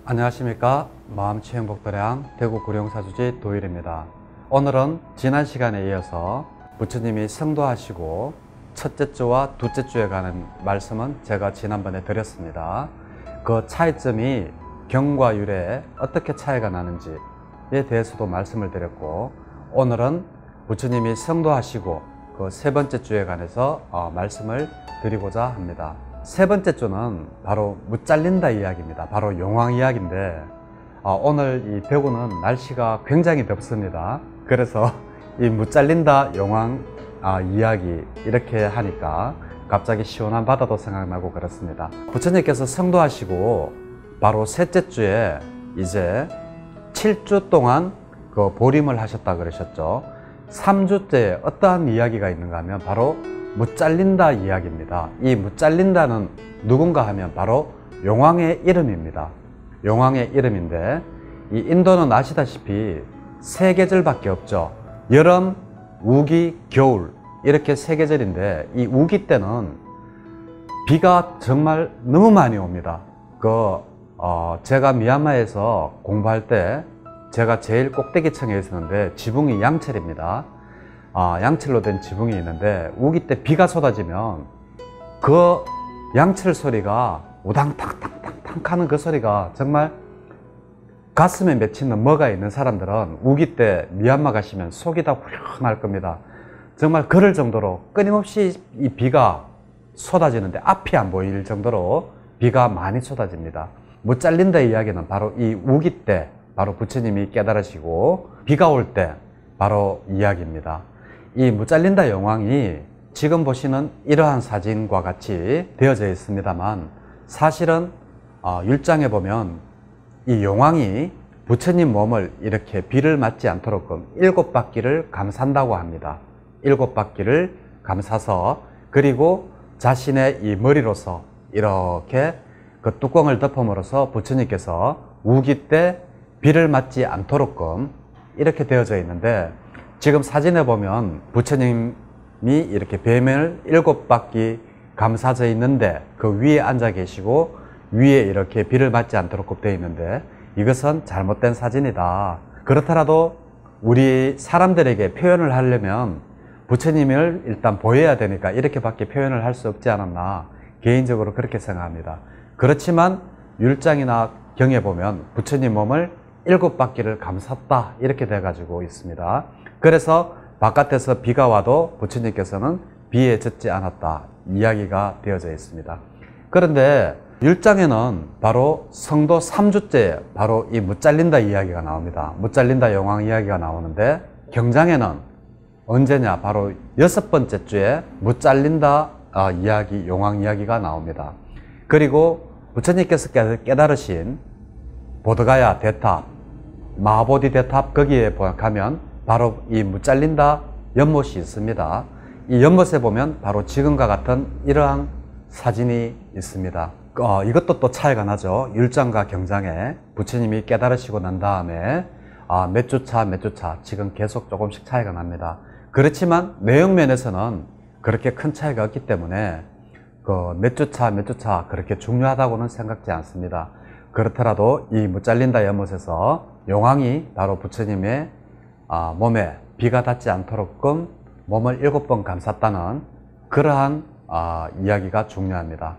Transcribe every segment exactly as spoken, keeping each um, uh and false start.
안녕하십니까. 마음치행복도량 대구 구룡사주지 도일입니다. 오늘은 지난 시간에 이어서 부처님이 성도하시고 첫째 주와 둘째 주에 관한 말씀은 제가 지난번에 드렸습니다. 그 차이점이 경과 율에 어떻게 차이가 나는지에 대해서도 말씀을 드렸고, 오늘은 부처님이 성도하시고 그 세 번째 주에 관해서 어, 말씀을 드리고자 합니다. 세 번째 주는 바로 무잘린다 이야기입니다. 바로 용왕 이야기인데, 어, 오늘 이 대구는 날씨가 굉장히 덥습니다. 그래서 이 무잘린다 용왕 아, 이야기 이렇게 하니까 갑자기 시원한 바다도 생각나고 그렇습니다. 부처님께서 성도하시고 바로 셋째 주에 이제 칠 주 동안 그 보림을 하셨다 그러셨죠. 삼 주째에 어떠한 이야기가 있는가 하면 바로 무잘린다 이야기입니다. 이 무잘린다는 누군가 하면 바로 용왕의 이름입니다. 용왕의 이름인데, 이 인도는 아시다시피 세 계절밖에 없죠. 여름, 우기, 겨울 이렇게 세 계절인데, 이 우기 때는 비가 정말 너무 많이 옵니다. 그 어, 제가 미얀마에서 공부할 때 제가 제일 꼭대기층에 있었는데 지붕이 양철입니다. 아, 양철로 된 지붕이 있는데 우기 때 비가 쏟아지면 그 양철 소리가 우당탕탕탕탕 하는 그 소리가 정말 가슴에 맺히는 뭐가 있는 사람들은 우기 때 미얀마 가시면 속이 다 후련할 겁니다. 정말 그럴 정도로 끊임없이 이 비가 쏟아지는데 앞이 안 보일 정도로 비가 많이 쏟아집니다. 무잘린다 이야기는 바로 이 우기 때 바로 부처님이 깨달으시고 비가 올 때 바로 이야기입니다. 이 무잘린다 용왕이 지금 보시는 이러한 사진과 같이 되어져 있습니다만, 사실은 어, 율장에 보면 이 용왕이 부처님 몸을 이렇게 비를 맞지 않도록 일곱 바퀴를 감싼다고 합니다. 일곱 바퀴를 감싸서, 그리고 자신의 이 머리로서 이렇게 그 뚜껑을 덮음으로써 부처님께서 우기 때 비를 맞지 않도록끔 이렇게 되어져 있는데, 지금 사진에 보면 부처님이 이렇게 뱀을 일곱 바퀴 감싸져 있는데 그 위에 앉아 계시고 위에 이렇게 비를 맞지 않도록 되어 있는데, 이것은 잘못된 사진이다. 그렇더라도 우리 사람들에게 표현을 하려면 부처님을 일단 보여야 되니까 이렇게밖에 표현을 할 수 없지 않았나, 개인적으로 그렇게 생각합니다. 그렇지만 율장이나 경에 보면 부처님 몸을 일곱 바퀴를 감쌌다 이렇게 돼 가지고 있습니다. 그래서 바깥에서 비가 와도 부처님께서는 비에 젖지 않았다 이야기가 되어져 있습니다. 그런데 율장에는 바로 성도 삼 주째 바로 이 무잘린다 이야기가 나옵니다. 무잘린다 용왕 이야기가 나오는데, 경장에는 언제냐, 바로 여섯 번째 주에 무잘린다 아, 이야기, 용왕 이야기가 나옵니다. 그리고 부처님께서 깨달으신 보드가야 대탑, 마하보디 대탑, 거기에 가면 바로 이 무잘린다 연못이 있습니다. 이 연못에 보면 바로 지금과 같은 이러한 사진이 있습니다. 어, 이것도 또 차이가 나죠. 율장과 경장에 부처님이 깨달으시고 난 다음에 아, 몇 주 차, 몇 주 차, 지금 계속 조금씩 차이가 납니다. 그렇지만 내용면에서는 그렇게 큰 차이가 없기 때문에 그 몇 주 차, 몇 주 차 그렇게 중요하다고는 생각지 않습니다. 그렇더라도 이 무잘린다 연못에서 용왕이 바로 부처님의 아, 몸에 비가 닿지 않도록끔 몸을 일곱 번 감쌌다는 그러한 아, 이야기가 중요합니다.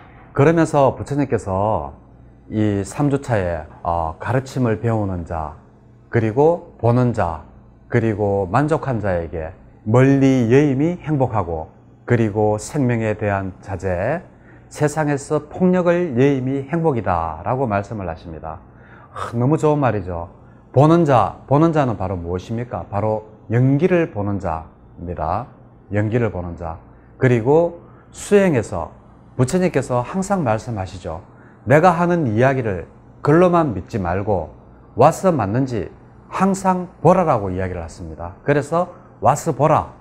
그러면서 부처님께서 이 삼 주차에 어, 가르침을 배우는 자, 그리고 보는 자, 그리고 만족한 자에게 멀리 여임이 행복하고, 그리고 생명에 대한 자제, 세상에서 폭력을 여임이 행복이다 라고 말씀을 하십니다. 아, 너무 좋은 말이죠. 보는 자, 보는 자는 바로 무엇입니까? 바로 연기를 보는 자입니다. 연기를 보는 자. 그리고 수행에서 부처님께서 항상 말씀하시죠. 내가 하는 이야기를 글로만 믿지 말고 와서 맞는지 항상 보라라고 이야기를 했습니다. 그래서 와서 보라,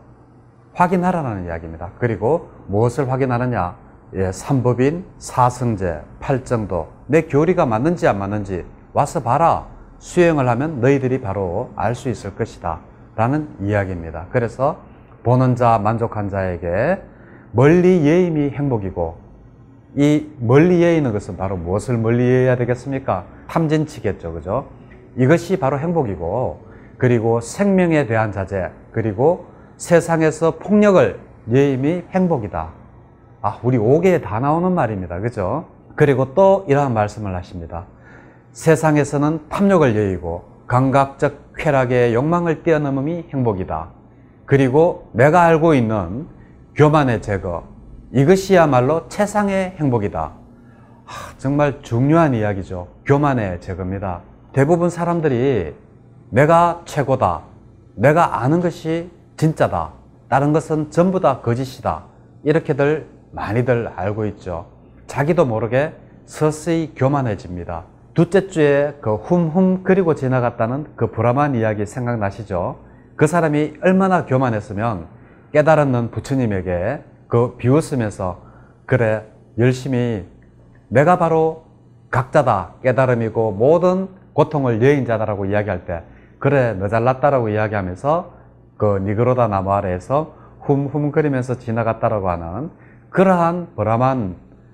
확인하라는 이야기입니다. 그리고 무엇을 확인하느냐? 예, 삼법인, 사성제, 팔정도, 내 교리가 맞는지 안 맞는지 와서 봐라. 수행을 하면 너희들이 바로 알 수 있을 것이다 라는 이야기입니다. 그래서 보는 자, 만족한 자에게 멀리 예임이 행복이고 이 멀리 여의는 것은 바로 무엇을 멀리 여의야 되겠습니까? 탐진치겠죠. 그죠? 이것이 바로 행복이고, 그리고 생명에 대한 자제, 그리고 세상에서 폭력을 여임이 행복이다. 아, 우리 오계에 다 나오는 말입니다. 그죠? 그리고 또 이러한 말씀을 하십니다. 세상에서는 탐욕을 여의고 감각적 쾌락의 욕망을 뛰어넘음이 행복이다. 그리고 내가 알고 있는 교만의 제거, 이것이야말로 최상의 행복이다. 하, 정말 중요한 이야기죠. 교만의 제거입니다. 대부분 사람들이 내가 최고다, 내가 아는 것이 진짜다, 다른 것은 전부 다 거짓이다, 이렇게들 많이들 알고 있죠. 자기도 모르게 서서히 교만해집니다. 둘째 주에 그 훔훔 그리고 지나갔다는 그 불암한 이야기 생각나시죠? 그 사람이 얼마나 교만했으면 깨달았는 부처님에게 그 비웃으면서 그래, 열심히 내가 바로 각자다, 깨달음이고 모든 고통을 여인 자다라고 이야기할 때 그래, 너 잘났다라고 이야기하면서 그 니그로다 나무 아래에서 훔훔거리면서 지나갔다라고 하는 그러한 불암한과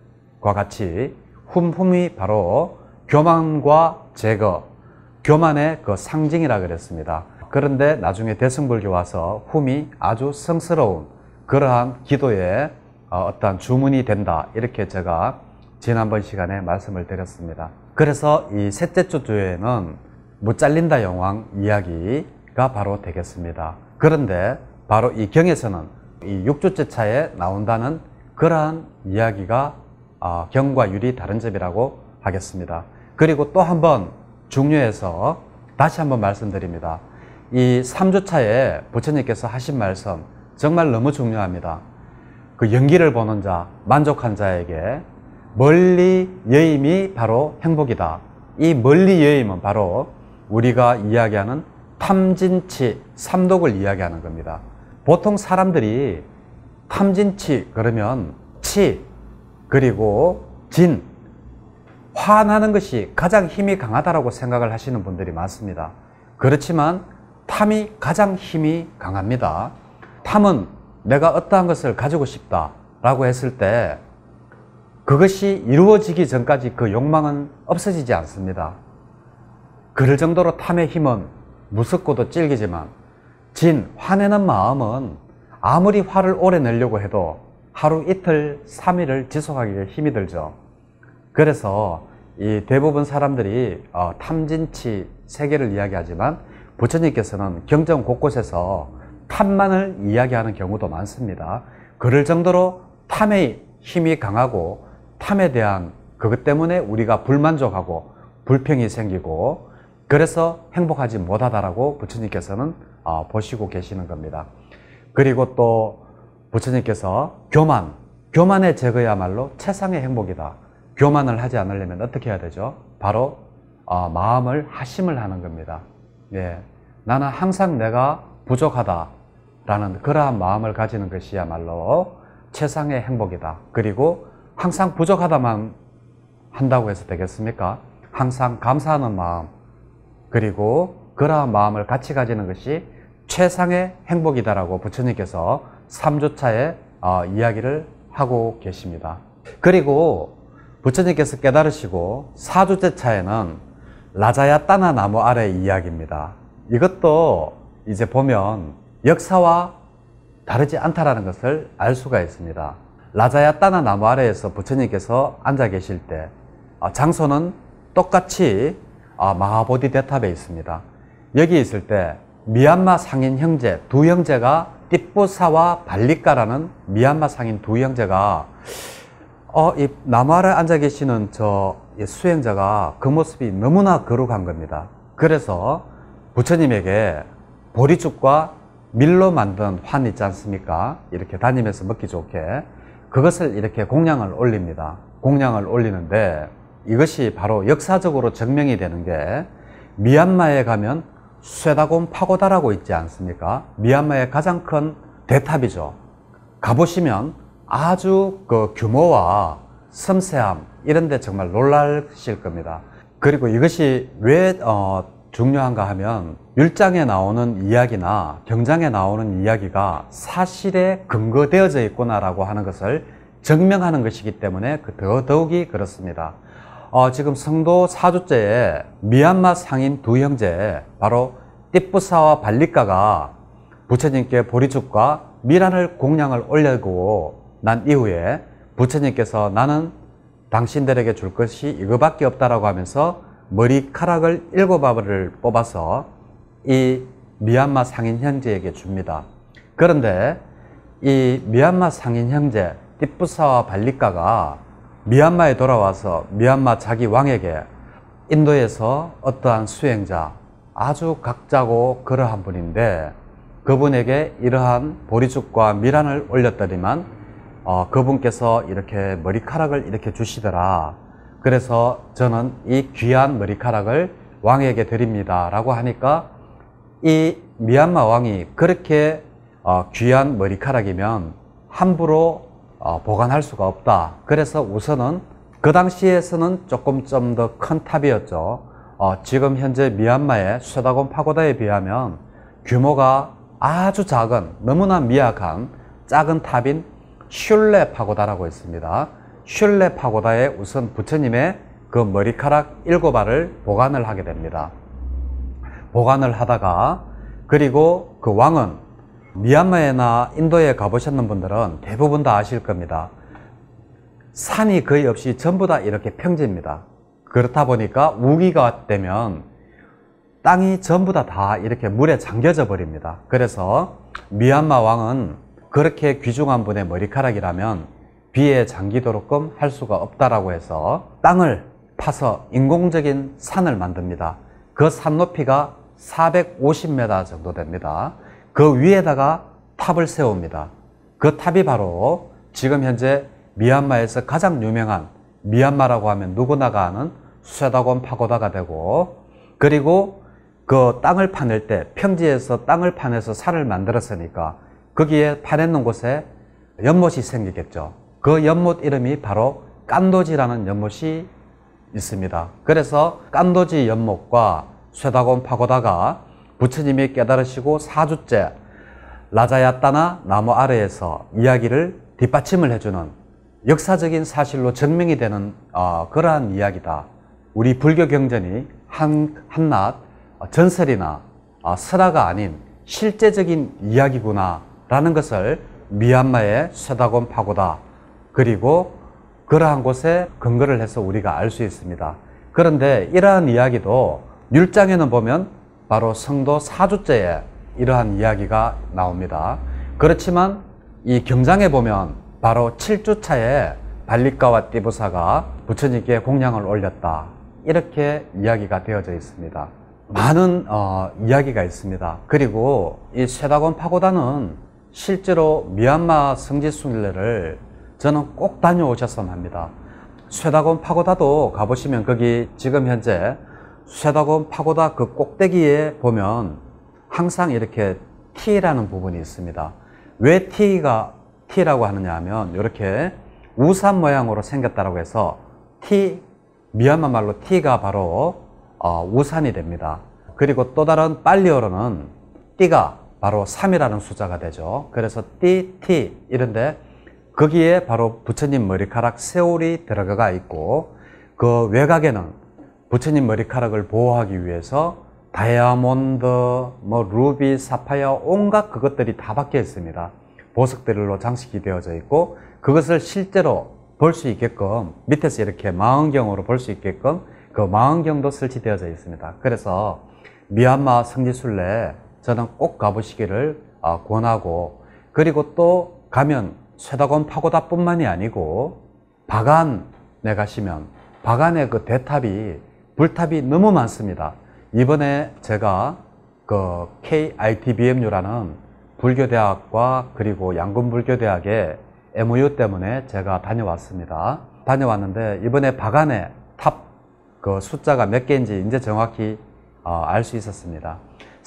같이 훔훔이 바로 교만과 제거, 교만의 그 상징이라 그랬습니다. 그런데 나중에 대승불교 와서 훔이 아주 성스러운 그러한 기도의 어떤 주문이 된다, 이렇게 제가 지난번 시간에 말씀을 드렸습니다. 그래서 이 셋째 주 주에는 못 잘린다 영왕 이야기가 바로 되겠습니다. 그런데 바로 이 경에서는 이 육 주째 차에 나온다는 그러한 이야기가 경과 율이 다른 점이라고 하겠습니다. 그리고 또 한 번 중요해서 다시 한번 말씀드립니다. 이 삼 주 차에 부처님께서 하신 말씀 정말 너무 중요합니다. 그 연기를 보는 자, 만족한 자에게 멀리 여임이 바로 행복이다. 이 멀리 여임은 바로 우리가 이야기하는 탐진치, 삼독을 이야기하는 겁니다. 보통 사람들이 탐진치 그러면 치, 그리고 진, 화나는 것이 가장 힘이 강하다고 생각을 하시는 분들이 많습니다. 그렇지만 탐이 가장 힘이 강합니다. 탐은 내가 어떠한 것을 가지고 싶다 라고 했을 때 그것이 이루어지기 전까지 그 욕망은 없어지지 않습니다. 그럴 정도로 탐의 힘은 무섭고도 찔기지만 진, 화내는 마음은 아무리 화를 오래 내려고 해도 하루 이틀 삼 일을 지속하기에 힘이 들죠. 그래서 이 대부분 사람들이 어, 탐진치 세계를 이야기하지만 부처님께서는 경전 곳곳에서 탐만을 이야기하는 경우도 많습니다. 그럴 정도로 탐의 힘이 강하고 탐에 대한 그것 때문에 우리가 불만족하고 불평이 생기고 그래서 행복하지 못하다라고 부처님께서는 어, 보시고 계시는 겁니다. 그리고 또 부처님께서 교만, 교만의 제거야말로 최상의 행복이다. 교만을 하지 않으려면 어떻게 해야 되죠? 바로 어, 마음을 하심을 하는 겁니다. 예, 나는 항상 내가 부족하다 라는 그러한 마음을 가지는 것이야말로 최상의 행복이다. 그리고 항상 부족하다만 한다고 해서 되겠습니까? 항상 감사하는 마음, 그리고 그러한 마음을 같이 가지는 것이 최상의 행복이다라고 부처님께서 삼 주 차에 어, 이야기를 하고 계십니다. 그리고 부처님께서 깨달으시고 사 주째 차에는 라자야따나 나무 아래 이야기입니다. 이것도 이제 보면 역사와 다르지 않다라는 것을 알 수가 있습니다. 라자야따나 나무 아래에서 부처님께서 앉아 계실 때 장소는 똑같이 마하보디대탑에 있습니다. 여기 있을 때 미얀마 상인 형제 두 형제가 띠뿌사와 발리까라는 미얀마 상인 두 형제가 어, 이 나무 아래 앉아 계시는 저 수행자가 그 모습이 너무나 거룩한 겁니다. 그래서 부처님에게 보리죽과 밀로 만든 환 있지 않습니까? 이렇게 다니면서 먹기 좋게 그것을 이렇게 공양을 올립니다. 공양을 올리는데 이것이 바로 역사적으로 증명이 되는 게 미얀마에 가면 쇠다곤 파고다라고 있지 않습니까? 미얀마의 가장 큰 대탑이죠. 가보시면 아주 그 규모와 섬세함 이런 데 정말 놀라실 겁니다. 그리고 이것이 왜 어, 중요한가 하면 율장에 나오는 이야기나 경장에 나오는 이야기가 사실에 근거되어져 있구나라고 하는 것을 증명하는 것이기 때문에 그 더더욱이 그렇습니다. 어, 지금 성도 사주째에 미얀마 상인 두 형제, 바로 띠뿌사와 발리까가 부처님께 보리죽과 미란을 공양을 올리고 난 이후에 부처님께서 나는 당신들에게 줄 것이 이거밖에 없다라고 하면서 머리카락을 일곱 알을 뽑아서 이 미얀마 상인 형제에게 줍니다. 그런데 이 미얀마 상인 형제 띠뿌사와 발리까가 미얀마에 돌아와서 미얀마 자기 왕에게 인도에서 어떠한 수행자, 아주 각자고 그러한 분인데 그분에게 이러한 보리죽과 미란을 올렸더니만 어, 그분께서 이렇게 머리카락을 이렇게 주시더라. 그래서 저는 이 귀한 머리카락을 왕에게 드립니다 라고 하니까 이 미얀마 왕이 그렇게 어, 귀한 머리카락이면 함부로 어, 보관할 수가 없다. 그래서 우선은 그 당시에서는 조금 좀 더 큰 탑이었죠. 어, 지금 현재 미얀마의 쇠다곤 파고다에 비하면 규모가 아주 작은, 너무나 미약한 작은 탑인 슐레 파고다라고 있습니다. 슐레 파고다에 우선 부처님의 그 머리카락 일곱 알을 보관을 하게 됩니다. 보관을 하다가 그리고 그 왕은 미얀마에나 인도에 가보셨는 분들은 대부분 다 아실 겁니다. 산이 거의 없이 전부 다 이렇게 평지입니다. 그렇다 보니까 우기가 되면 땅이 전부 다 다 이렇게 물에 잠겨져 버립니다. 그래서 미얀마 왕은 그렇게 귀중한 분의 머리카락이라면 비에 잠기도록끔 할 수가 없다라고 해서 땅을 파서 인공적인 산을 만듭니다. 그 산 높이가 사백오십 미터 정도 됩니다. 그 위에다가 탑을 세웁니다. 그 탑이 바로 지금 현재 미얀마에서 가장 유명한, 미얀마라고 하면 누구나가 아는 쇠다곤 파고다가 되고, 그리고 그 땅을 파낼 때 평지에서 땅을 파내서 산을 만들었으니까 거기에 파냈는 곳에 연못이 생기겠죠. 그 연못 이름이 바로 깐도지라는 연못이 있습니다. 그래서 깐도지 연못과 쇠다곤 파고다가 부처님이 깨달으시고 사주째 라자야따나 나무 아래에서 이야기를 뒷받침을 해주는 역사적인 사실로 증명이 되는 어, 그러한 이야기다. 우리 불교 경전이 한, 한낱 전설이나 어, 설화가 아닌 실제적인 이야기구나 라는 것을 미얀마의 쇠다곤 파고다, 그리고 그러한 곳에 근거를 해서 우리가 알 수 있습니다. 그런데 이러한 이야기도 율장에는 보면 바로 성도 사주째에 이러한 이야기가 나옵니다. 그렇지만 이 경장에 보면 바로 칠 주차에 발리까와 띠부사가 부처님께 공양을 올렸다, 이렇게 이야기가 되어져 있습니다. 많은 어, 이야기가 있습니다. 그리고 이 쇠다곤 파고다는 실제로 미얀마 성지순례를 저는 꼭 다녀오셨으면 합니다. 쇠다곤 파고다도 가보시면 거기 지금 현재 쇠다곤 파고다 그 꼭대기에 보면 항상 이렇게 T라는 부분이 있습니다. 왜 T가 T라고 하느냐 하면 이렇게 우산 모양으로 생겼다고 해서 T, 미얀마 말로 T가 바로 어, 우산이 됩니다. 그리고 또 다른 빨리어로는 T가 바로 삼이라는 숫자가 되죠. 그래서 T, T 이런데 거기에 바로 부처님 머리카락 세올이 들어가 있고, 그 외곽에는 부처님 머리카락을 보호하기 위해서 다이아몬드, 뭐 루비, 사파이어 온갖 그것들이 다 박혀 있습니다. 보석들로 장식이 되어져 있고, 그것을 실제로 볼 수 있게끔 밑에서 이렇게 망원경으로 볼 수 있게끔 그 망원경도 설치되어져 있습니다. 그래서 미얀마 성지순례 저는 꼭 가보시기를 권하고, 그리고 또 가면 쇠다곤 파고다 뿐만이 아니고 바간에 가시면 바간의 그 대탑이, 불탑이 너무 많습니다. 이번에 제가 그 케이아이티비엠유라는 불교대학과 그리고 양군불교대학의 엠오유 때문에 제가 다녀왔습니다. 다녀왔는데 이번에 바간의 탑 그 숫자가 몇 개인지 이제 정확히 어, 알 수 있었습니다.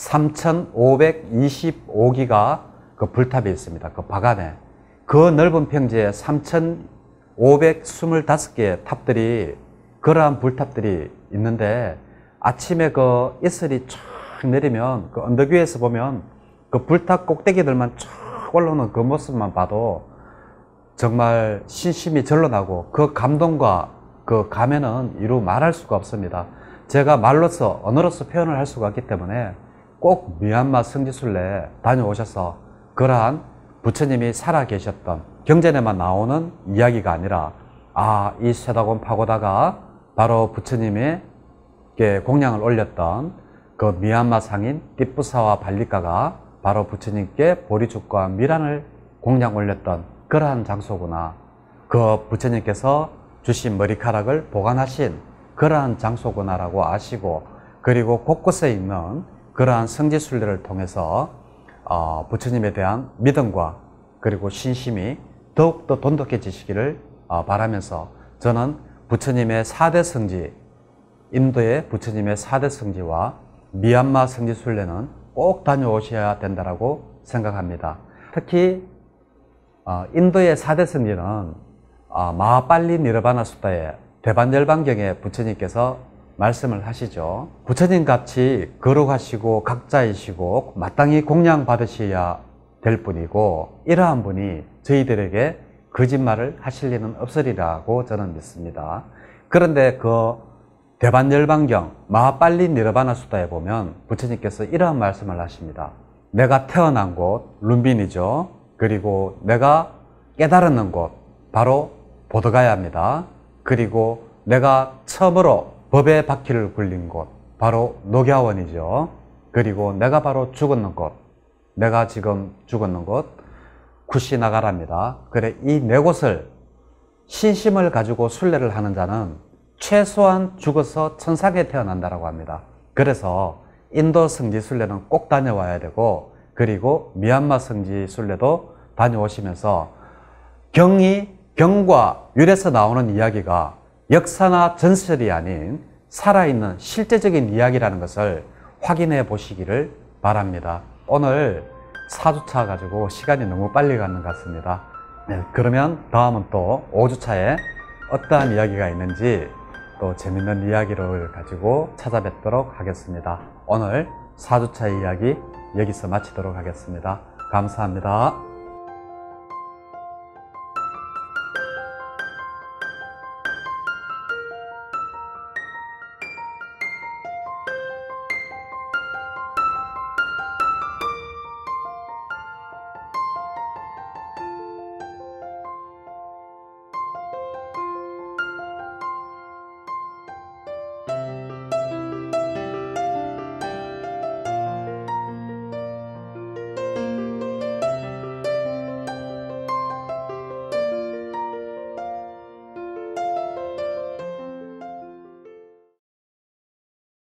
삼천오백이십오 기가 그 불탑이 있습니다. 그 바간에. 그 넓은 평지에 삼천오백이십오 개의 탑들이, 그러한 불탑들이 있는데 아침에 그 이슬이 쫙 내리면 그 언덕 위에서 보면 그 불탑 꼭대기들만 쫙 올라오는 그 모습만 봐도 정말 신심이 절로 나고 그 감동과 그 감회는 이루 말할 수가 없습니다. 제가 말로서 언어로서 표현을 할 수가 없기 때문에 꼭 미얀마 성지순례 다녀오셔서 그러한 부처님이 살아 계셨던 경전에만 나오는 이야기가 아니라 아, 이 쇠다곤 파고다가 바로 부처님의 공양을 올렸던 그 미얀마 상인 띠뿌사와 발리카가 바로 부처님께 보리죽과 미란을 공양 올렸던 그러한 장소구나. 그 부처님께서 주신 머리카락을 보관하신 그러한 장소구나라고 아시고, 그리고 곳곳에 있는 그러한 성지순례를 통해서 어, 부처님에 대한 믿음과 그리고 신심이 더욱더 돈독해지시기를 어, 바라면서 저는 부처님의 사대 성지, 인도의 부처님의 사대 성지와 미얀마 성지순례는 꼭 다녀오셔야 된다고 생각합니다. 특히 어, 인도의 사대 성지는 어, 마하빨리 니르바나 수다에 대반열반경에 부처님께서 말씀을 하시죠. 부처님 같이 거룩하시고 각자이시고 마땅히 공양 받으셔야 될 분이고, 이러한 분이 저희들에게 거짓말을 하실 리는 없으리라고 저는 믿습니다. 그런데 그 대반열반경 마하빨리 니르바나 수다에 보면 부처님께서 이러한 말씀을 하십니다. 내가 태어난 곳 룸빈이죠. 그리고 내가 깨달았는 곳 바로 보드가야입니다. 그리고 내가 처음으로 법의 바퀴를 굴린 곳 바로 녹야원이죠. 그리고 내가 바로 죽었는 곳, 내가 지금 죽었는 곳 쿠시나가라입니다. 그래, 이 네 곳을 신심을 가지고 순례를 하는 자는 최소한 죽어서 천상에 태어난다고 합니다. 그래서 인도 성지 순례는 꼭 다녀와야 되고, 그리고 미얀마 성지 순례도 다녀오시면서 경이, 경과 율에서 나오는 이야기가 역사나 전설이 아닌 살아있는 실제적인 이야기라는 것을 확인해 보시기를 바랍니다. 오늘 사 주차 가지고 시간이 너무 빨리 가는 것 같습니다. 네, 그러면 다음은 또 오 주차에 어떠한 이야기가 있는지 또 재밌는 이야기를 가지고 찾아뵙도록 하겠습니다. 오늘 사 주차 이야기 여기서 마치도록 하겠습니다. 감사합니다.